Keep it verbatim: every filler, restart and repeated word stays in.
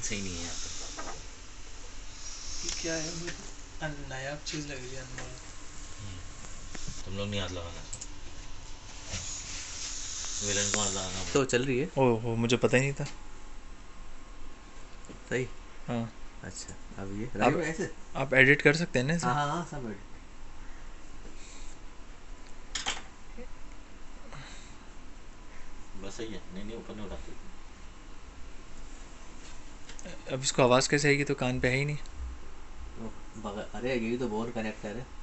सही नहीं है यहाँ ये क्या है, मुझे अन- नायाब चीज लग रही है अंदर। पे। तुम लोग नहीं हाथ लगाना, विलन को हाथ लगाना तो बोलो। चल रही है। ओहो, मुझे पता ही नहीं था। सही। हाँ, अच्छा, अब ये आप राइट ऐसे। आप एडिट कर सकते हैं ना इसे। हाँ हाँ हाँ, सब एडिट। बस सही है, नहीं नहीं ऊपर नहीं उठाते। अब इसको आवाज़ कैसे आएगी, तो कान पे है ही नहीं। तो बगल, अरे यही तो बोन कनेक्टर है।